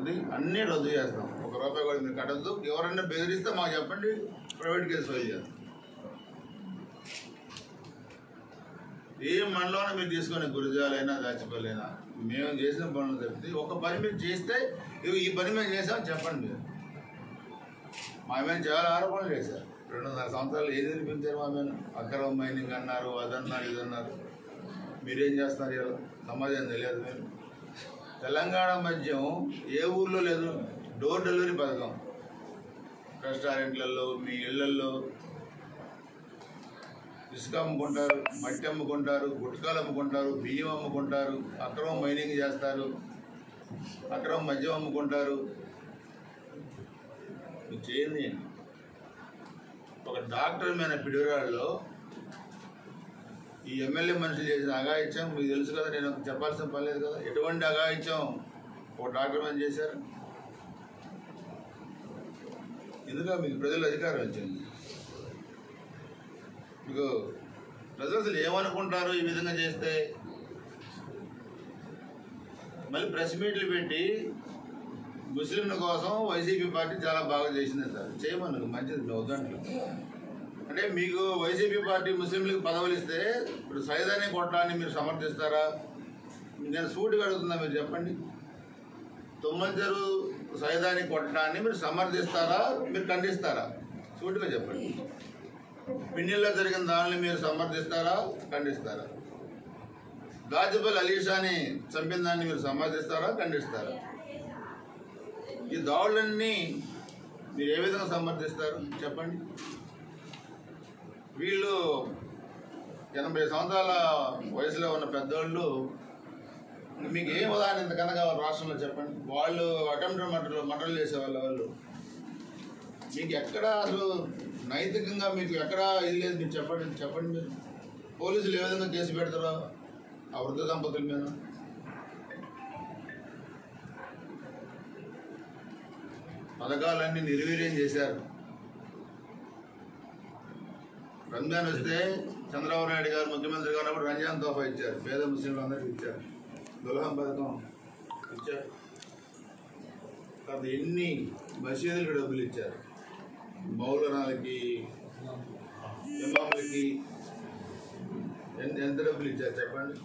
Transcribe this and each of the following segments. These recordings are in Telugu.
జరుగుతుంది. అన్నీ రద్దు చేస్తాం. ₹1 కూడా మీరు కట్టద్దు. ఎవరైనా బెదిరిస్తే మాకు చెప్పండి, ప్రైవేట్ కేసు ఫైల్ చేస్తాం. ఏ మండలంలో మీరు తీసుకొని గురిజాలైనా దాచిపల్లైనా మేము చేసిన పనులు తప్పితే ఒక పని మీరు చేస్తే ఈ పని మేము చేసామని చెప్పండి. మీరు మా మీద చాలా ఆరోపణలు చేశారు. 2.5 సంవత్సరాలు ఏది వినిపించారు మా మీద? అక్రమ మైనింగ్ అన్నారు, అదన్నారు, ఇదన్నారు. మీరేం చేస్తున్నారు? ఇలా సమాజం తెలియదు. మీరు తెలంగాణ మద్యం ఏ ఊర్లో లేదు. డోర్ డెలివరీ పథకం రెస్టారెంట్లలో, మీ ఇళ్లల్లో ఇసుక అమ్ముకుంటారు, మట్టి అమ్ముకుంటారు, గుట్కాలు అమ్ముకుంటారు, బియ్యం అమ్ముకుంటారు, అక్రమ మైనింగ్ చేస్తారు, అక్రమ మద్యం అమ్ముకుంటారు. చేయండి. ఒక డాక్టర్ మీద పిడుగురాళ్ళలో ఈ ఎమ్మెల్యే మనుషులు చేసిన అఘాయిత్యం మీకు తెలుసు కదా, నేను చెప్పాల్సిన పని లేదు కదా. ఎటువంటి అఘాయిత్యం ఒక డాక్టర్ మీద చేశారు? ఎందుకు మీకు ప్రజలు అధికారం వచ్చింది? మీకు ప్రజలు అసలు ఏమనుకుంటారు ఈ విధంగా చేస్తే? మళ్ళీ ప్రెస్ మీట్లు పెట్టి ముస్లింల కోసం వైసీపీ పార్టీ చాలా బాగా చేసింది సార్. చేయమను, మంచిది, వద్దంటే. అంటే మీకు వైసీపీ పార్టీ ముస్లింలకు పదవులు ఇస్తే ఇప్పుడు సైదాన్ని కొట్టడాన్ని మీరు సమర్థిస్తారా? నేను సూటిగా అడుగుతున్నా, మీరు చెప్పండి. తుమ్మలచెరు సైదాన్ని కొట్టడాన్ని మీరు సమర్థిస్తారా, మీరు ఖండిస్తారా? సూటిగా చెప్పండి. పిన్నెల్లో జరిగిన దానిని మీరు సమర్థిస్తారా, ఖండిస్తారా? దాచిపల్లి అలీషాని చంపిన దాన్ని మీరు సమర్థిస్తారా, ఖండిస్తారా? ఈ దాడులన్నీ మీరు ఏ విధంగా సమర్థిస్తారు చెప్పండి. వీళ్ళు 80 సంవత్సరాల వయసులో ఉన్న పెద్దవాళ్ళు, మీకు ఏం ఉదాహరణ ఇంతకన్నా కావాలి రాష్ట్రంలో చెప్పండి. వాళ్ళు అటెంప్ట్ మర్డర్లు చేసేవాళ్ళు. వాళ్ళు మీకు ఎక్కడ అసలు నైతికంగా మీకు ఎక్కడ ఇది లేదు. మీరు చెప్పండి మీరు. పోలీసులు ఏ విధంగా కేసు పెడతారో ఆ వృద్ధ దంపతుల మీద? పథకాలన్నీ నిర్వీర్యం చేశారు. రంజాన్ వస్తే చంద్రబాబు నాయుడు గారు ముఖ్యమంత్రి గారు రంజాన్ తోఫా ఇచ్చారు, పేద ముస్లింలు అందరికీ ఇచ్చారు. దుల్హన్ పథకం ఇచ్చారు. తర్వాత ఎన్ని మసీదులకు డబ్బులు ఇచ్చారు, మౌలనాలకి, ఇమాములకి ఎంత డబ్బులు ఇచ్చారు చెప్పండి.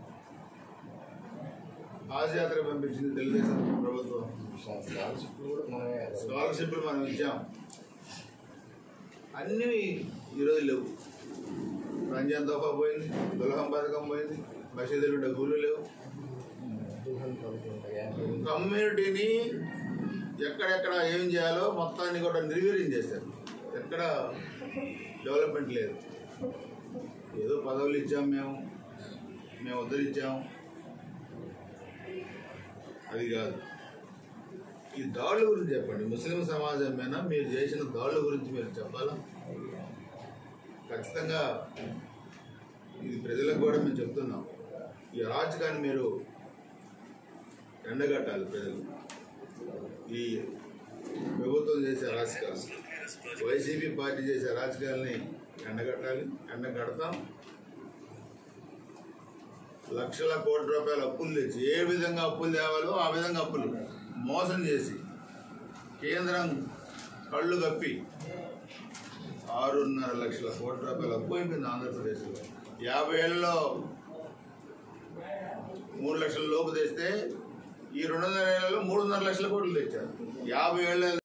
హాజ్ యాత్ర పంపించింది తెలుగుదేశం ప్రభుత్వం. స్కాలర్షిప్లు మనం ఇచ్చాం. అన్నీ ఈరోజు లేవు. రంజాన్ తోఫా పోయింది, దుల్హన్ పథకం పోయింది, మసీదులు డబ్బులు లేవు. కమ్యూనిటీని ఎక్కడెక్కడ ఏం చేయాలో మొత్తాన్ని కూడా నిర్వీర్యం చేశారు. ఎక్కడ డెవలప్మెంట్ లేదు. ఏదో పదవులు ఇచ్చాం, మేము ఉద్ధరించాం, అది కాదు. ఈ దాడుల గురించి చెప్పండి. ముస్లిం సమాజం మీద మీరు చేసిన దాడుల గురించి మీరు చెప్పాలా? ఖచ్చితంగా ఇది ప్రజలకు కూడా మేము చెప్తున్నాం. ఈ అరాచకాన్ని మీరు ఎండగట్టాలి. ప్రజలు ఈ ప్రభుత్వం చేసే అరాచకాలు, వైసీపీ పార్టీ చేసే అరాచకాలని ఎండగట్టాలి. ఎండగడతాం. లక్షల కోట్ల రూపాయల అప్పులు తెచ్చి ఏ విధంగా అప్పులు తేవాలో ఆ విధంగా అప్పులు మోసం చేసి కేంద్రం కళ్ళు కప్పి 6.5 లక్షల కోట్ల రూపాయల అప్పు అయిపోయింది ఆంధ్రప్రదేశ్లో. 50 ఏళ్ళలో 3 లక్షల లోపు తెస్తే ఈ 2.5 ఏళ్లలో 3.5 లక్షల కోట్లు తెచ్చారు. 50 ఏళ్ళ